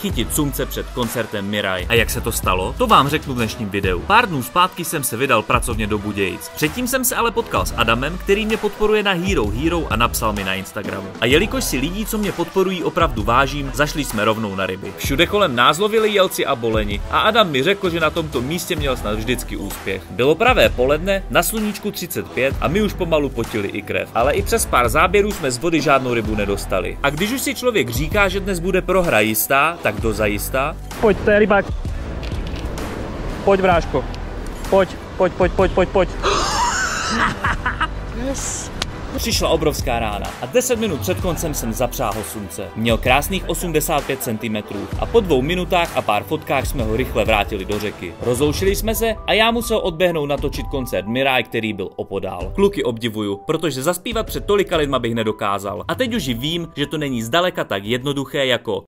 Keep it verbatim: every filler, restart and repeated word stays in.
chytit slunce před koncertem Mirai. A jak se to stalo? To vám řeknu v dnešním videu. Pár dnů zpátky jsem se vydal pracovně do Budějic. Předtím jsem se ale potkal s Adamem, který mě podporuje na Hero Hero a napsal mi na Instagramu. A jelikož si lidí, co mě podporují, opravdu vážím, zašli jsme rovnou na ryby. Všude kolem nás lovili jelci a boleni a Adam mi řekl, že na tomto místě měl snad vždycky úspěch. Bylo pravé poledne, na sluníčku třicet pět a my už pomalu potili i krev. Ale i přes pár záběrů jsme z vody žádnou rybu nedostali. A když už si člověk říká, že dnes bude prohra jistá, tak dozajistá. Pojď, to je rybák. Pojď, bráško. Pojď, pojď, pojď, pojď, pojď, pojď. Yes. Přišla obrovská rána a deset minut před koncem jsem zapřáhl slunce. Měl krásných osmdesát pět centimetrů a po dvou minutách a pár fotkách jsme ho rychle vrátili do řeky. Rozloučili jsme se a já musel odběhnout natočit koncert Mirai, který byl opodál. Kluky obdivuju, protože zaspívat před tolika lidma bych nedokázal. A teď už i vím, že to není zdaleka tak jednoduché jako